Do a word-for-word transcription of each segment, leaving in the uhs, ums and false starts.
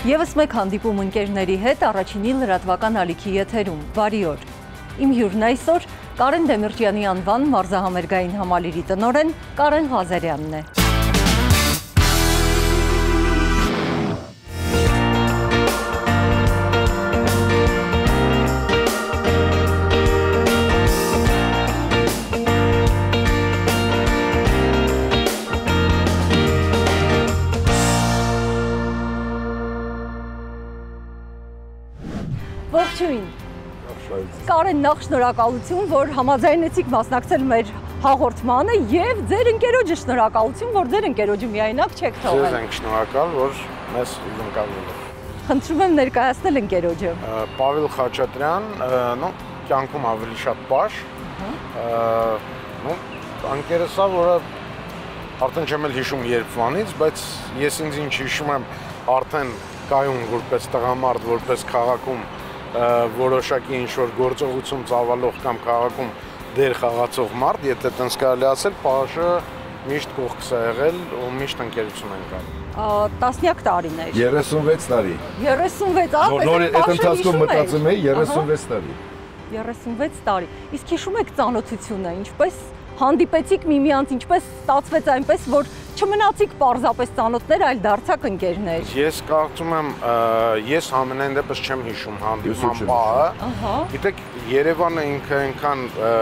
Եվս մեկ հանդիպում ընկերների հետ առաջինի լրատվական ալիքի եթերում, բարի օր։ Իմ հյուրն այսօր Կարեն Դեմիրճյանի անվան մարզահամերգային համալիրի տնօրեն Կարեն Ղազարյանն է։ Ողջույն։ Կարեն, նախ շնորհակալություն, որ համաձայնեցիք մասնակցել մեր հաղորդմանը եւ ձեր ընկերոջը շնորհակալություն, որ ձեր ընկերոջը միայնակ չեք թողել։ Ձեզ ենք շնորհակալ, որ մեզ ընկալվել եք։ Խնդրում եմ ներկայացնել ընկերոջը։ Պավել Խաչատրյան, նո, կյանքում ավելի շատ պաշ։ Նո, ընկերս է, որը արդեն չեմ էլ հիշում երբվանից, բայց ես ինձ ինչ հիշում եմ արդեն կայուն որպես տղամարդ, որպես քաղաքում որոշակի ինչ-որ գործողություն ծավալող կամ քաղաքում դեր խաղացող մարդ, եթե տենց կարելի ասել, պաշը միշտ կողքս է եղել ու միշտ ընկերություն ենք անում։ Տասնյակ տարիներ։ երեսունվեց տարի։ երեսունվեց, ահա, նոր այդ ընթացքում մտածում էի երեսունվեց տարի։ երեսունվեց տարի։ Իսկ հիշում եք ծանոթությունը, ինչպես հանդիպեցիք միմյանց, ինչպես ստացվեց այնպես, որ չմնացիք պարզապես ծանոթներ, այլ դարձաք ընկերներ։ Ես կարծում եմ, ես ամենայն դեպս չեմ հիշում հանդիպման պահը։ Գիտեք, Երևանը ինքը այնքան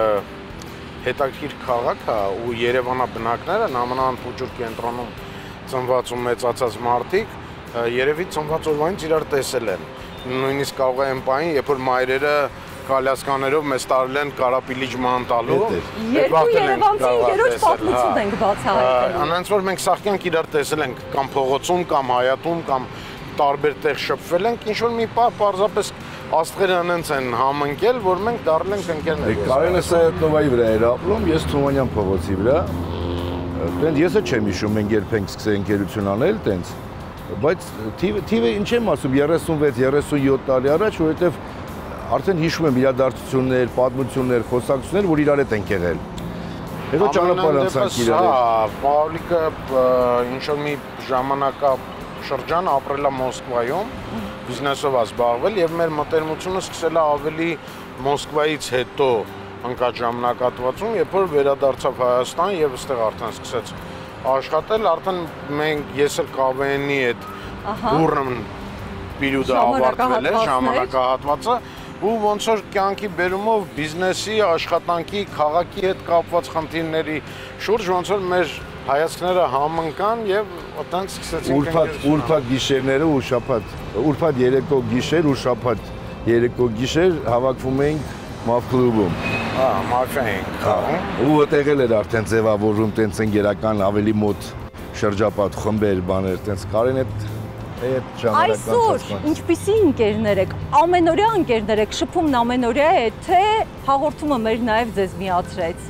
հետաքրքիր քաղաք է ու երևանաբնակները նամանավանդ կենտրոնում ծնված ու մեծացած մարդիկ երևի ծնված օրվանից իրար տեսել են։ Նույնիսկ կարող է այն պահին, երբ որ մայրերը կալյասկաներով մեզ տարել են Կարապիլիչ ման տալու։ Երկու երևանցի ընկերոջ պատմություն ենք բացահայտել։ Անոնց որ մենք սաղկյանք իրար տեսել ենք կամ փողոցում, կամ հայատում, կամ տարբեր տեղ շփվել ենք, ինչ որ մի պահ պարզապես աստղերը անենց են համընկել, որ մենք դառել ենք ընկերներ։ Կարենը Սայաթնովայի վրա էր ապրում, ես Թումանյան փողոցի վրա։ Տենց ես չեմ հիշում, մենք երբ ենք սկսել ընկերություն անել, տենց, բայց թիվը ինչ եմ ասում, երեսունվեց երեսունյոթ տարի առաջ, որովհետև արդեն հիշում եմ իրադարձություններ, պատմություններ, խոսակցություններ, որ իրար հետ ենք եղել։ Հետո ճանապարհ անցանք իրար հետ։ Հա, Պավլիկը ինչ-որ մի ժամանակաշրջան ապրել է Մոսկվայում, բիզնեսով է զբաղվել եւ մեր մտերմությունը սկսել է ավելի Մոսկվայից հետո ընկած ժամանակահատվածում, երբ որ վերադարձավ Հայաստան եւ այստեղ արդեն սկսեց աշխատել, արդեն մենք ես էլ Կ V N-ի հետ բուրըն պերիոդը ավարտվել է, ժամանակահատվածը ու ոնց որ կյանքի բերումով բիզնեսի, աշխատանքի, քաղաքի հետ կապված խնդիրների շուրջ ոնց որ մեր հայացքները համընկան եւ այդտենց սկսեցինք Ուրբաթ ուրբաթ գիշերները ու շաբաթ, ուրբաթ երեկո գիշեր ու շաբաթ երեկո գիշեր հավաքվում էինք Մաֆ կլուբում։ Հա, մաֆիա ենք խաղում։ Ու այդտեղ էլ արդեն ձևավորում տենց ընկերական ավելի մոտ շրջապատ խմբեր, բաներ, տենց Կարեն հետ Այսօր ինչպիսի ընկերներ եք, ամենօրյա ընկերներ եք, շփումն ամենօրյա է, թե հաղորդումը մեր նաև ձեզ միացրեց։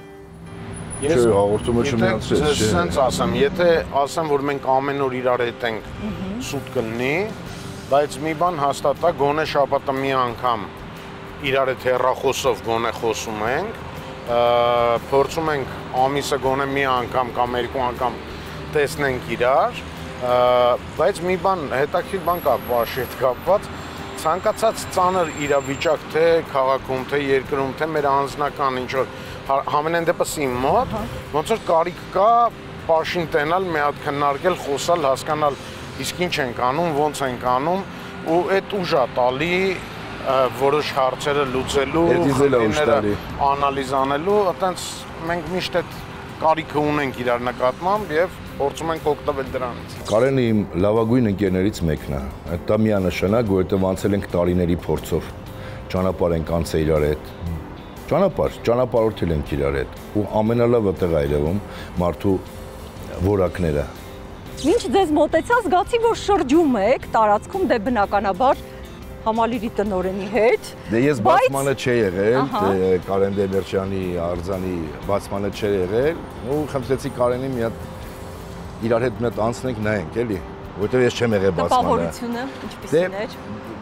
Չէ, հաղորդումը չմիացրեց, չէ։ Ես սենց ասեմ, եթե ասեմ, որ մենք ամեն օր իրար հետ ենք, սուտ կլինի, բայց մի բան հաստատ է, գոնե շաբաթը մի անգամ իրար հետ հեռախոսով գոնե խոսում ենք, փորձում ենք ամիսը գոնե մի անգամ կամ երկու անգամ տեսնենք իրար, բայց մի բան, հետաքրքիր բան կա Պաշի հետ կապված, ցանկացած ծանր իրավիճակ թե քաղաքում, թե երկրում, թե մեր անձնական ինչ-որ համենայն դեպս իմ մոտ, ոնց որ կարիք կա Պաշին տենալ, մի հատ քննարկել, խոսալ, հասկանալ իսկ ինչ ենք անում, ոնց ենք անում ու այդ ուժ է տալի որոշ հարցերը լուծելու, խնդիրները անալիզ անելու, այտենց մենք միշտ այդ կարիքը ունենք իրար նկատմամբ եւ փորձում ենք օգտվել դրանից։ Կարենը իմ լավագույն ընկերներից մեկն է։ Այդ դա միանշանակ, որովհետև անցել ենք տարիների փորձով։ Ճանապարհ ենք անցել իրար հետ։ Ճանապարհ, ճանապարհորդել ենք իրար հետ։ Ու ամենալավը տեղ է երևում մարդու որակները։ Ինչ ձեզ մոտեցած, զգացի, որ շրջում եք տարածքում դե բնականաբար համալիրի տնօրենի հետ։ Դե ես բացմանը չի եղել, Կարեն Դեմիրճյանի արձանի բացմանը չի եղել, ու խնդրեցի Կարենին մի հատ իրար հետ մի հատ անցնենք նայենք, էլի, որովհետև ես չեմ եղել բացմանը։ Տպավորությունը ինչպիսին էր։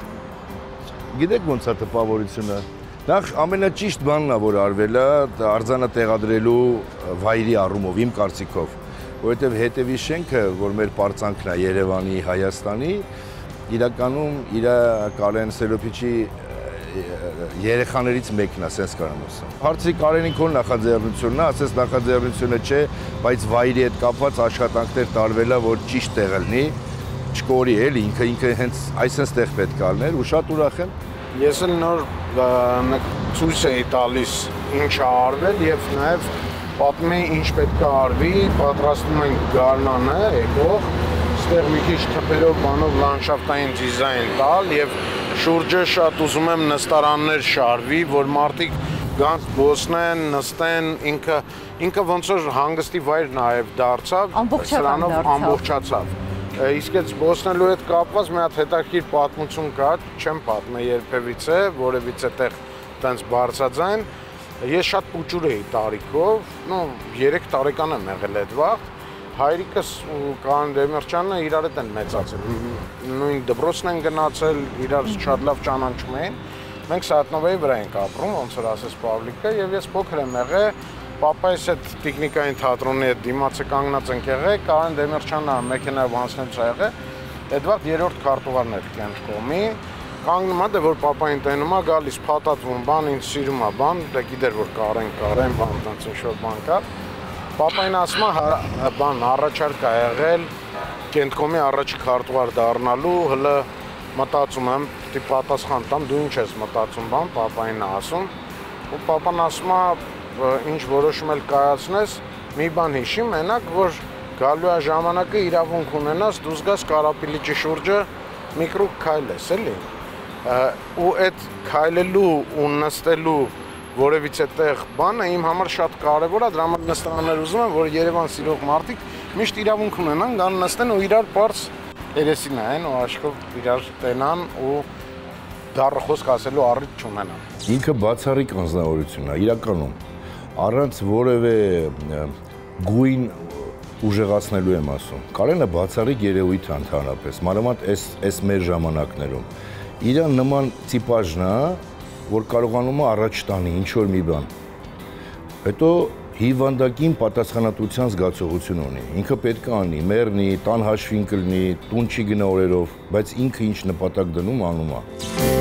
Գիտեք ոնց է տպավորությունը։ Նախ ամենաճիշտ բանն է, որ արվել է, արձանը տեղադրելու վայրի առումով, իմ կարծիքով, որովհետև հետևի շենքը, որ մեր պարծանքն է Երևանի, Հայաստանի, իրականում իր Կարեն Սելոփիչի երեխաներից մեկն է, sense կարամ ասեմ։ Հարցի Կարենին քո նախաձեռնությունն է, ասես նախաձեռնությունը չէ, բայց վայրի հետ կապված աշխատանքներ տարվելա, որ ճիշտ տեղը լինի, չկորի էլի, ինքը ինքը հենց այսպես տեղ պետք է լիներ ու շատ ուրախ եմ։ Ես էլ նոր ցույց էի տալիս ինչ է արվել եւ նաեւ պատմի ինչ պետք է արվի, պատրաստում ենք գարնանը, եկող, ստեղ մի քիչ թփերով բանով լանդշաֆտային դիզայն տալ եւ շուրջը շատ ուզում եմ նստարաններ շարվի, որ մարդիկ գանց բոսնեն, նստեն, ինքը ինքը ոնց որ հանգստի վայր նաեւ դարձավ, սրանով ամբողջացավ։ Իսկ այդ բոսնելու հետ կապված մի հատ հետաքրքիր պատմություն կար, չեմ պատմել երբևիցե, որևիցե տեղ տենց բարձրաձայն։ Ես շատ փուճուր էի տարիքով, նո երեք տարեկան եմ եղել այդ վաղ։ Հայրիկս ու Կարեն Դեմիրճյանը իրար հետ են մեծացել։ Նույն դպրոցն են գնացել, իրար շատ լավ ճանաչում էին։ Մենք Սատնովեի վրա ենք ապրում, ոնց որ ասես Պավլիկը, եւ ես փոքր եմ եղել, պապայիս հետ տեխնիկային թատրոնի հետ դիմացը կանգնած ենք եղել, Կարեն Դեմիրճյանը մեքենայով անցնելուց ա եղել։ Այդ վաղ երրորդ քարտուղարն էր կյանք կողմի։ Կանգնում ա, դե որ պապային տենում ա, գալիս փաթաթվում, բան ինձ սիրում ա, բան, դե գիտեր որ Կարեն, Կարեն, բան, տենց ինչ-որ բան կա։ Պապային ասում ա, բան, առաջարկ ա եղել, կենտկոմի առաջի քարտուղար դառնալու, հլը մտածում եմ, դի պատասխան տամ, դու ինչ ես մտածում, բան, պապային ա ասում։ Ու պապան ասում ա, ինչ որոշում էլ կայացնես, մի բան հիշի, մենակ, որ գալու ա ժամանակը իրավունք ունենաս, դու զգաս Կարապիլիճի շուրջը մի կրուկ քայլես, էլի։ Ու այդ քայլելու ու նստելու որևիցե տեղ բանը իմ համար շատ կարևոր է, դրա համար նստարաններ ուզում եմ, որ Երևան սիրող մարդիկ միշտ իրավունք ունենան, գան նստեն ու իրար պարզ երեսին նայեն ու աչքով իրար տենան ու դառը խոսք ասելու առիթ չունենան։ Ինքը բացառիկ անձնավորություն է, իրականում առանց որևէ գույն ուժեղացնելու եմ ասում։ Կարենը բացառիկ երևույթ է ընդհանրապես, մանավանդ այս այս մեր ժամանակներում։ Իրան նման տիպաժն է, որ կարողանում է առաջ տանի ինչ-որ մի բան։ Հետո հիվանդակին պատասխանատվության զգացողություն ունի։ Ինքը պետք է անի, մեռնի, տան հաշվին կլինի, տուն չի գնա օրերով, բայց ինքը ինչ նպատակ դնում, անում է։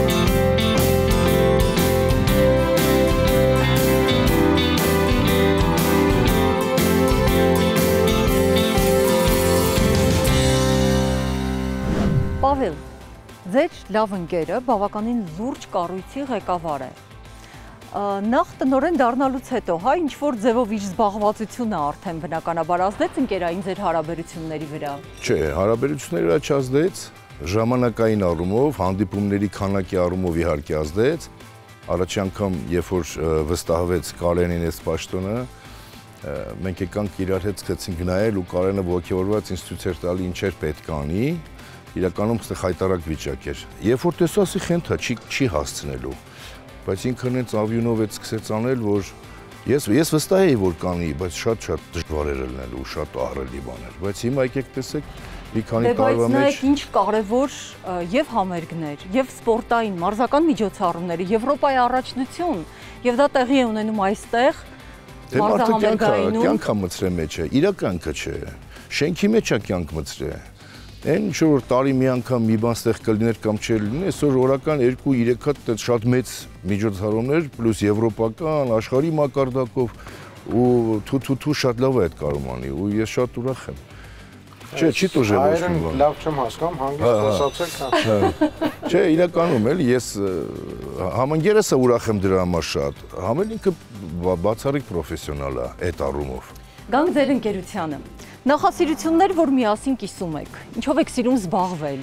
Պավել, ձեր լավ ընկերը բավականին լուրջ կառույցի ղեկավար է։ Նախ տնօրեն դառնալուց հետո, հա, ինչ-որ ձևով իր զբաղվածությունը արդեն բնականաբար ազդեց ընկերային ձեր հարաբերությունների վրա։ Չէ, հարաբերությունների վրա չազդեց, ժամանակային առումով, հանդիպումների քանակի առումով իհարկե ազդեց։ Առաջի անգամ, երբ որ վստահվեց Կարենին այս պաշտոնը, մենք եկանք իրար հետ սկսեցինք նայել ու Կարենը ոգևորված ինձ ցույց էր տալի ինչեր պետք է անի։ Իրականում ստեղ խայտարակ վիճակ էր։ Երբ որ տեսա, ասի խենթա, չի չի հասցնելու։ Բայց ինքն հենց ավյունով այդ սկսեց անել, որ ես ես վստահ էի, որ կանի, բայց շատ-շատ դժվար էր լինելու ու շատ ահռելի բաներ։ Բայց հիմա եկեք տեսեք, մի քանի տարվա մեջ։ Բայց ինչ կարևոր եւ համերգներ, եւ սպորտային, մարզական միջոցառումների, Եվրոպայի առաջնություն, եւ դա տեղի է ունենում այստեղ։ Դե մարդը կյանք է մցրե մեջ է, իրականքը չէ։ Շենքի մեջ է կյանք մցրե։ Այն ինչ որ տարի մի անգամ մի բան ստեղ կլիներ կամ չլիներ, այսօր օրական երկու երեք հատ շատ մեծ միջոցառումներ, պլյուս եվրոպական, աշխարհի մակարդակով ու թու-թու-թու շատ լավ է այդ կարողանի ու ես շատ ուրախ եմ։ Չէ, չի տուժել ոչ մի բան։ Լավ չեմ հասկանում, հանգիստ խոսացեք։ Չէ, իրականում էլի ես համընկերս ուրախ եմ դրա համար շատ։ Համել ինքը բացառիկ պրոֆեսիոնալ է այդ առումով։ Գանք ձեր ընկերությանը։ Նախասիրություններ, որ միասին կիսում եք, ինչով եք սիրում զբաղվել։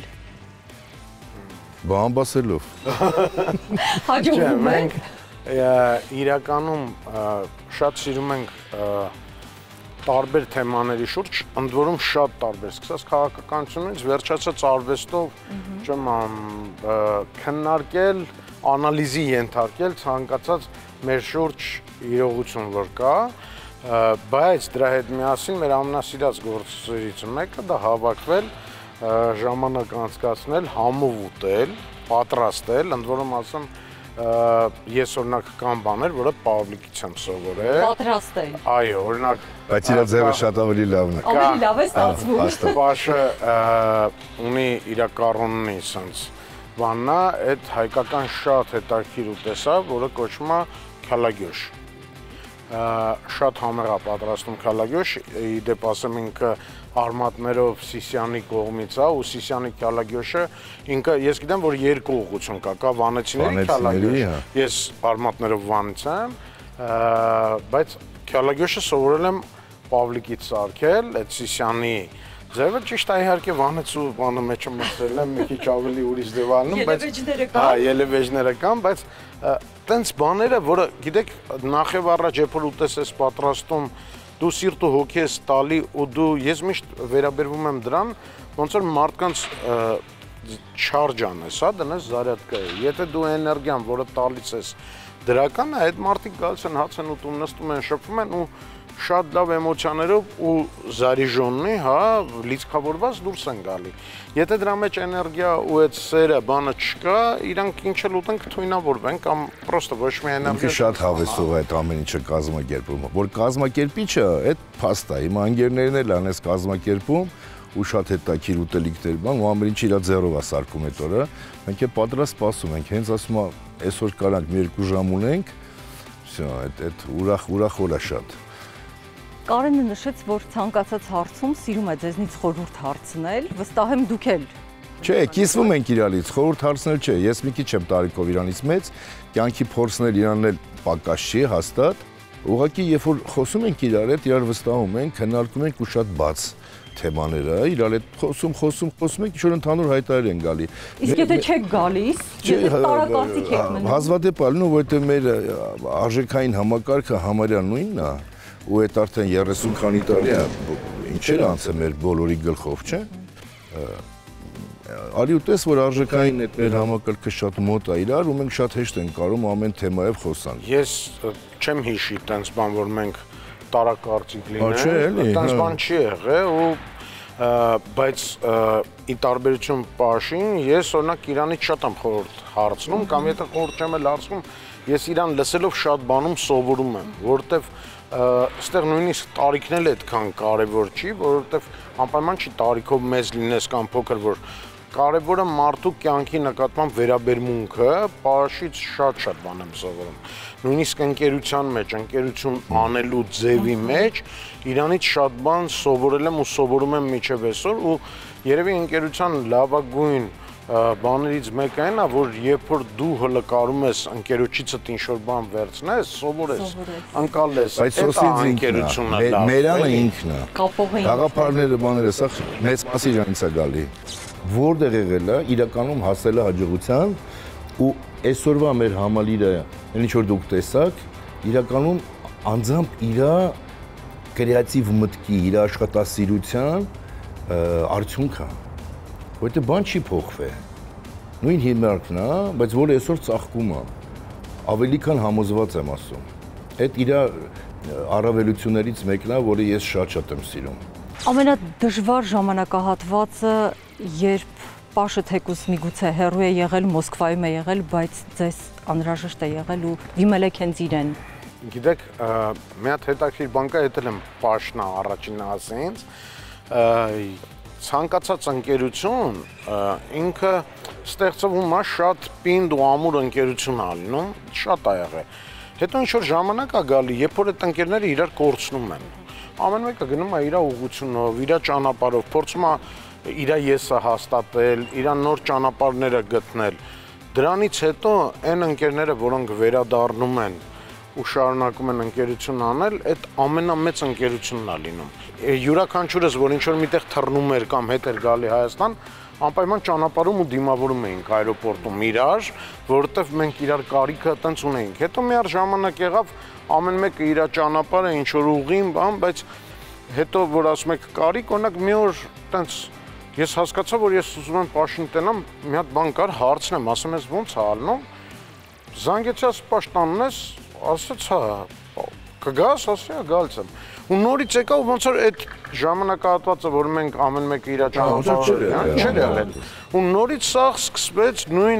Բամբասելով։ Հաջողվում եք։ Իրականում շատ սիրում ենք տարբեր թեմաների շուրջ, ընդ որում շատ տարբեր, սկսած քաղաքականությունից վերջացած արվեստով, չեմ քննարկել, անալիզի ենթարկել ցանկացած մեր շուրջ իրողություն որ կա, բայց դրա հետ միասին մեր ամենասիրած գործերից մեկը դա հավաքվել, ժամանակ անցկացնել, համով ուտել, պատրաստել, ընդ որում ասեմ, ես օրինակ կան բաներ, որը Պավլիկից եմ սովորել։ Պատրաստել։ Այո, օրինակ Բայց իր ձևը շատ ավելի լավն է։ Ավելի լավ է ստացվում։ Պաշը ունի իր կառոննի sense բաննա, այդ հայկական շատ հետաքրքիր ուտեսա, որը կոչվում է քալագյոշ։ Շատ համեղ է պատրաստում քալագյոշ, իդեպ ասեմ ինքը արմատներով Սիսյանի կողմից է, ու Սիսյանի քալագյոշը ինքը ես գիտեմ, որ երկու ուղղություն կա, կա վանեցիների քալագյոշ, ես արմատներով վանից եմ, բայց քալագյոշը սովորել եմ Պավլիկից սարքել, այդ Սիսյանի ձևը ճիշտ է իհարկե վանեցու բանը մեջը մտցրել եմ, մի քիչ ավելի ուրիշ ձև անում, բայց հա, ելևեջները կան, բայց տենց բաները, որը գիտեք, նախև առաջ երբ որ ուտես ես պատրաստում, դու սիրտ ու հոգի ես տալի ու դու ես միշտ վերաբերվում եմ դրան, ոնց որ մարդկանց չարժ անես, հա, դնես զարյատկայի։ Եթե դու էներգիան, որը տալիս ես դրական է, այդ մարդիկ գալիս են հաց են ուտում, նստում են, շփվում են ու շատ լավ էմոցիաներով ու զարիժոննի, հա, լիցքավորված դուրս են գալի։ Եթե դրա մեջ էներգիա ու այդ սերը բանը չկա, իրանք ինչ էլ ուտեն կթույնավորվեն կամ պրոստը ոչ մի էներգիա։ Ինքը շատ հավեսող է այդ ամեն ինչը կազմակերպում, որ կազմակերպիչը այդ փաստա, հիմա անգերներն էլ անես կազմակերպում ու շատ հետաքրքիր ուտելիքներ բան ու ամեն ինչ իր ձեռով է սարքում այդ օրը։ Մենք է պատրաստ սպասում ենք, հենց ասում եմ, այսօր կարանք մի երկու ժամ ունենք, всё, այդ այդ ուրախ ուրախ օր է շատ։ Կարենը նշեց, որ ցանկացած հարցում սիրում է ձեզնից խորհուրդ հարցնել, վստահ եմ դուք էլ։ Չէ, կիսվում ենք իրարից, խորհուրդ հարցնել չէ, ես մի քիչ եմ տարիքով իրանից մեծ, կյանքի փորձն էլ իրանն էլ պակաս չի հաստատ, ուղղակի երբ որ խոսում ենք իրար հետ, իրար վստահում ենք, քննարկում ենք ու շատ բաց թեմաները, իրար հետ խոսում, խոսում, խոսում ենք, ինչ-որ ընդհանուր հայտարար են գալի։ Իսկ եթե չեք գալիս, եթե տարակարծիք եք մնում։ Հազվադեպ ալնում, որովհետև մեր արժեքային համակարգը համարյա նույնն է, ու այդ արդեն երեսուն քանի տարի է, ինչեր անցել մեր բոլորի գլխով, չէ։ Արի ուտես, որ արժեքային այդ մեր համակարգը շատ մոտ է իրար, ու մենք շատ հեշտ ենք կարում ամեն թեմայով խոսանք։ Ես չեմ հիշի տենց բան, որ մենք տարակարծիք լինենք, տենց բան չի եղել, ու բայց ի տարբերություն Պաշին, ես օրինակ իրանից շատ եմ խորհուրդ հարցնում, կամ եթե խորհուրդ չեմ էլ հարցնում, ես իրան լսելով շատ բանում սովորում եմ, որովհետև այստեղ նույնիսկ տարիքն էլ այդքան կարևոր չի, որովհետև անպայման չի տարիքով մեծ լինես կամ փոքր, որ կարևորը մարդու կյանքի նկատմամբ վերաբերմունքը, Պաշից շատ-շատ բան եմ սովորում։ Նույնիսկ ընկերության մեջ, ընկերություն անելու ձևի մեջ իրանից շատ բան սովորել եմ ու սովորում եմ մինչև այսօր ու երևի ընկերության լավագույն բաներից մեկը այն է, որ երբ որ դու հլկարում ես ընկերոջիցդ ինչ-որ բան վերցնես, սովորես, ընկալես, այդ ընկերությունն է լավ։ Մերանը ինքն է։ Գաղափարները, բաները, սա մեծ մասի իրանից է գալի։ Որտեղ եղել է, իրականում հասել է հաջողության ու այսօրվա մեր համալիրը, ինչ որ դուք տեսաք, իրականում անձամբ իր կրեատիվ մտքի, իր աշխատասիրության արդյունքը որտե բան չի փոխվել։ Նույն հիմնարկն է, բայց որը այսօր ծաղկում է։ Ավելի քան համոզված եմ ասում։ Այդ իր առավելություններից մեկն է, որը ես շատ-շատ եմ սիրում։ Ամենադժվար ժամանակահատվածը, երբ Պաշը թեկուզ միգուցե հեռու է եղել, Մոսկվայում է եղել, բայց ձեզ անհրաժեշտ է եղել ու դիմել եք հենց իրեն։ Գիտեք, մի հատ հետաքրքիր բան կա, հետել եմ Պաշնա առաջինը ասենց, ցանկացած ընկերություն ինքը ստեղծվում է շատ պինդ ու ամուր ընկերություն ալնում, շատ ա եղել։ Հետո ինչ որ ժամանակ է գալի, երբ որ այդ ընկերները իրար կորցնում են։ Ամեն մեկը գնում է իր ուղղությունով, իր ճանապարհով, փորձում է իր եսը հաստատել, իր նոր ճանապարհները գտնել։ Դրանից հետո այն ընկերները, որոնք վերադառնում են ու շարունակում են ընկերություն անել, այդ ամենամեծ ընկերությունն է լինում։ Յուրաքանչյուրս, որ ինչ-որ միտեղ թռնում էր կամ հետ էր գալի Հայաստան, անպայման ճանապարհում ու դիմավորում էինք այրոպորտում իրար, որովհետև մենք իրար կարիքը տենց ունեինք։ Հետո մի առ ժամանակ եղավ, ամեն մեկը իր ճանապարհը ինչ-որ ուղին, բան, բայց հետո որ ասում եք կարիք, օրինակ մի օր տենց ես հասկացա, որ ես ուզում եմ Պաշին տենամ, մի հատ բան կար, հարցնեմ, ասում ես ո՞նց է ալնում։ Զանգեցի Պաշտանն ես, ասաց հա, կգաս, ասի, գալիս եմ։ Ու նորից եկա ու ոնց որ այդ ժամանակահատվածը, որ մենք ամեն մեկը իր ճանապարհը չէր եղել։ Ու նորից սաղ սկսվեց նույն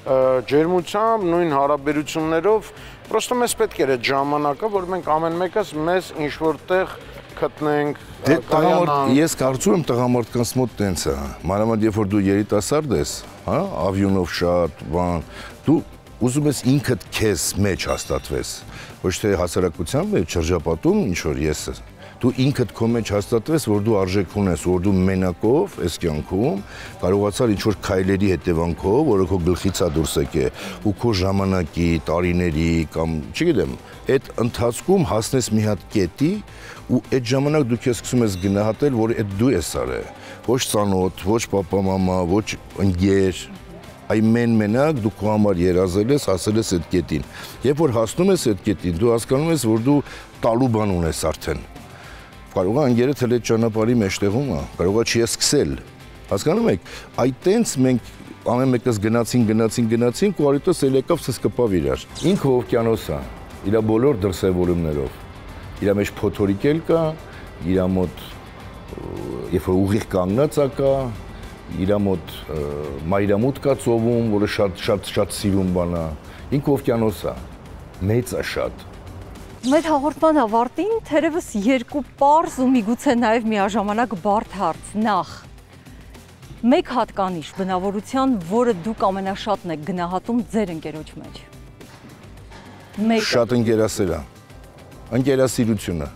ջերմությամբ, նույն հարաբերություններով, պրոստը մեզ պետք էր այդ ժամանակը, որ մենք ամեն մեկս մեզ ինչ-որտեղ գտնենք, Դե տղամարդ, ես կարծում եմ տղամարդկանց մոտ տենց է, մանավանդ երբ որ դու երիտասարդ ես, հա, ավյունով շատ, բան, դու ուզում ես ինքդ քեզ մեջ հաստատվես, ոչ թե հասարակության մեջ շրջապատում ինչ որ ես, դու ինքդ քո մեջ հաստատվես, որ դու արժեք ունես, որ դու մենակով այս կյանքում կարողացար ինչ որ քայլերի հետևանքով, որը քո գլխից է դուրս եկե, ու քո ժամանակի, տարիների կամ, չգիտեմ, այդ ընթացքում հասնես մի հատ կետի ու այդ ժամանակ դու քեզ սկսում ես գնահատել, որ այդ դու ես արել, ոչ ծանոթ, ոչ պապա, մամա, ոչ ընկեր, այմեն մենակ դու քո համար երազել ես, հասել ես այդ կետին։ Երբ որ հասնում ես այդ կետին, դու հասկանում ես, որ դու տալու բան ունես արդեն։ Կարող է ընկերը թել այդ ճանապարհի մեջտեղում է, կարող է չի սկսել։ Հասկանում եք, այդ տենց մենք ամեն մեկս գնացին, գնացին, գնացին, կոալիտոս էլ եկավ սկսկպավ իրար։ Ինքը օվկիանոս է, իր բոլոր դրսևորումներով։ Իր մեջ փոթորիկ էլ կա, իր մոտ երբ որ ուղիղ կանգնած կա, իր մոտ մայրամուտ կա ծովում, որը շատ շատ շատ սիրուն բան է։ Ինքը օվկիանոս է, մեծ է շատ։ Մեր հաղորդման ավարտին թերևս երկու պարզ ու միգուցե նաև միաժամանակ բարդ հարց։ Նախ, մեկ հատկանիշ բնավորության, որը դուք ամենաշատն եք գնահատում ձեր ընկերոջ մեջ։ Շատ ընկերասեր է, ընկերասիրությունը,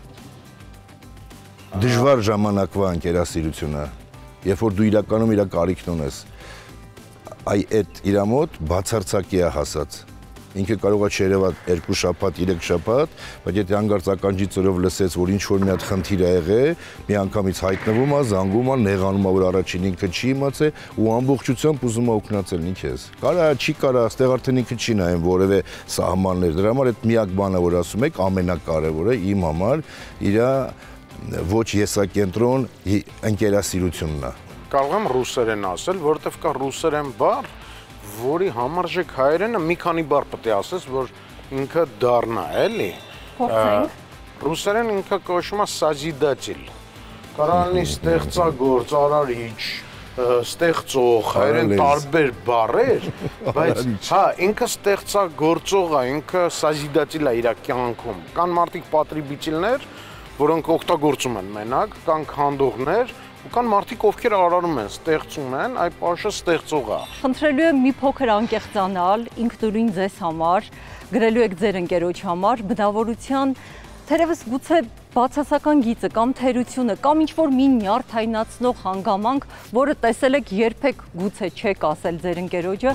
դժվար ժամանակվա ընկերասիրությունը, երբ որ դու իրականում իր կարիքն ունես, այ այդ իր մոտ բացարձակի է հասած։ Ինքը կարող է չերևա երկու շաբաթ, երեք շաբաթ, բայց եթե հանգարց ականջի ծրով լսեց, որ ինչ-որ մի հատ խնդիր է եղել, մի անգամից հայտնվում է, զանգում է, նեղանում է, որ առաջին ինքը չի իմացել ու ամբողջությամբ ուզում է օգնացել ինքես։ Կարա, չի կարա, այստեղ արդեն ինքը չի նայում որևէ սահմաններ։ Դրա համար այդ միակ բանը, որ ասում եք, ամենակարևորը իմ համար իր ոչ եսակենտրոն ընկերասիրությունն է։ Կարող եմ ռուսերեն ասել, որովհետև կա ռուսերեն բառ, որի համարժեք հայերենը մի քանի բառ պետք է ասես, որ ինքը դառնա, էլի։ Փորձենք։ Ռուսերեն ինքը կոչվում է սազիդатель։ Կարողանի ստեղծագործ, արարիչ, ստեղծող, հայերեն տարբեր բառեր, բայց հա, ինքը ստեղծագործող է, ինքը սազիդатель է իր կյանքում։ Կան մարդիկ պատրիբիչիլներ, որոնք օգտագործում են մենակ, կան քանդողներ, ու կան մարդիկ, ովքեր արարում են, ստեղծում են, այ պաշը ստեղծող է։ Խնդրելու եմ մի փոքր անկեղծանալ, ինքնուրույն ձեզ համար, գրելու եք ձեր ընկերոջ համար, բնավորության, թերևս գուցե բացասական գիծը կամ թերությունը, կամ ինչ-որ մի նյարդայնացնող հանգամանք, որը տեսել եք երբեք գուցե չեք ասել ձեր ընկերոջը։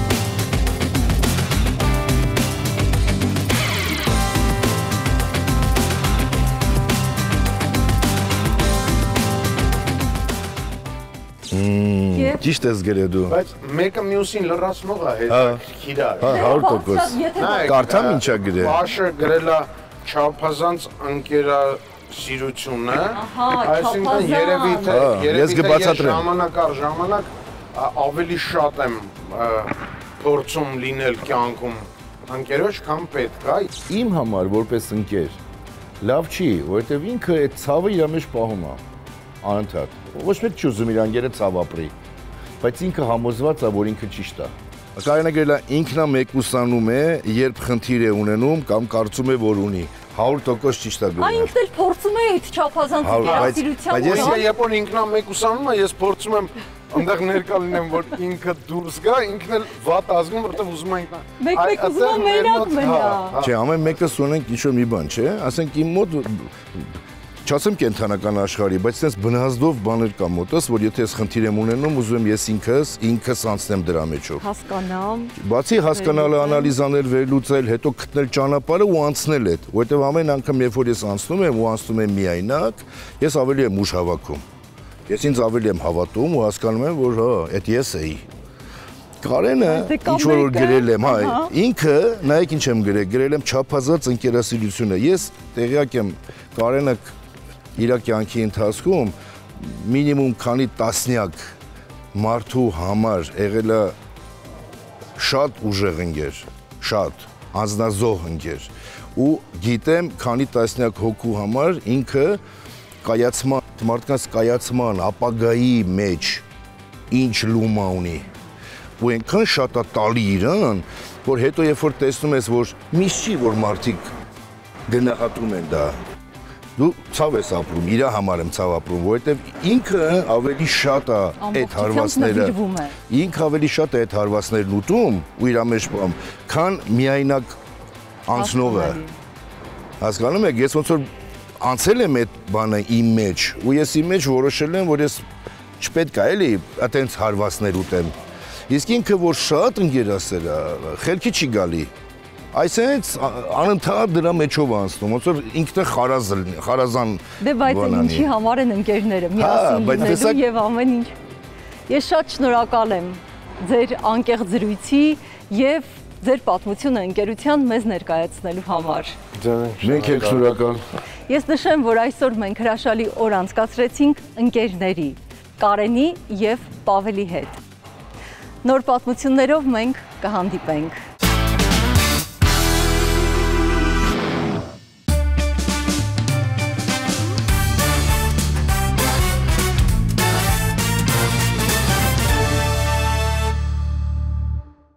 Ճիշտ ես գրել դու։ Բայց մեկը մյուսին լրացնող է հետաքրքիր է։ Հա, հարյուր տոկոս։ Կարդամ ինչա գրել։ Պաշը գրել է չափազանց ընկերասիրությունը, այսինքն երևի թե երևի թե ես ժամանակ առ ժամանակ ավելի շատ եմ փորձում լինել կյանքում ընկերոջ, քան պետք է։ Իմ համար որպես ընկեր լավ չի, որովհետև ինքը այդ ցավը իր մեջ պահում է անընդհատ։ Ոչ մեկ չի ուզում իր ընկերը ցավ ապրի, բայց ինքը համոզված է, որ ինքը ճիշտ է։ Կարեն է գրել է ինքնա մեկուսանում է, երբ խնդիր է ունենում կամ կարծում է, որ ունի։ հարյուր տոկոս ճիշտ է գրել։ Այն ինքն էլ փորձում է այդ չափազանց ընկերասիրության։ Ես երբ որ ինքնա մեկուսանում է, ես փորձում եմ այնտեղ ներկա լինեմ, որ ինքը դուրս գա, ինքն էլ վատ ազգում, որտեղ ուզում է ինքնա։ Մեկ-մեկ ուզում է մենակ մնա։ Չէ, ամեն մեկս ունենք ինչ-որ մի բան, չէ՞։ Ասենք իմ մոտ չասեմ կենթանական աշխարհի, բայց sense բնազդով բաներ կա մոտս, որ եթե ես խնդիր եմ ունենում, ուզում եմ ես ինքս, ինքս անցնեմ դրա մեջով։ Հասկանամ։ Բացի հասկանալը, անալիզանել, վերլուծել, հետո գտնել ճանապարհը ու անցնել այդ, որովհետև ամեն անգամ երբ որ ես անցնում եմ ու անցնում եմ միայնակ, ես ավելի եմ ուժ հավաքում։ Ես ինձ ավելի եմ հավատում ու հասկանում եմ, որ հա, այդ ես էի։ Կարենը ինչ որ գրել եմ, հա, ինքը, նայեք ինչ եմ գրել, գրել եմ չափազանց ընկերասիրությունը։ Ես տեղյակ եմ Կարենը իր կյանքի ընթացքում մինիմում քանի տասնյակ մարդու համար եղել է շատ ուժեղ ընկեր, շատ անձնազոհ ընկեր ու գիտեմ քանի տասնյակ հոգու համար ինքը կայացման, մարդկանց կայացման ապագայի մեջ ինչ լումա ունի ու այնքան շատ է տալի իրան, որ հետո երբ որ տեսնում ես, որ միշտ չի, որ մարդիկ գնահատում են դա, դու ցավ ես ապրում, իր համար եմ ցավ ապրում, որովհետև ինքը ավելի շատ է այդ հարվածները, ինքը ավելի շատ է այդ հարվածներն ուտում ու իր մեջ բամ, քան միայնակ անցնողը։ Հասկանում եք, ես ոնց որ անցել եմ այդ բանը իմ մեջ, ու ես իմ մեջ որոշել եմ, որ ես չպետք է էլի այդպես հարվածներ ուտեմ։ Իսկ ինքը որ շատ ընկերասեր է, խելքի չի գալի։ Այսինքն անընդհատ դրա մեջով անցնում, ոնց որ ինքն խարազան բանանի։ Դե բայց ինչի համար են ընկերները, միասին լինելու եւ ամեն ինչ։ Ես շատ շնորհակալ եմ ձեր անկեղծ զրույցի եւ ձեր պատմությունը ընկերության մեզ ներկայացնելու համար։ Մենք եք շնորհակալ։ Ես նշեմ, որ այսօր մենք հրաշալի օր անցկացրեցինք ընկերների Կարենի եւ Պավելի հետ։ Նոր պատմություններով մենք կհանդիպենք։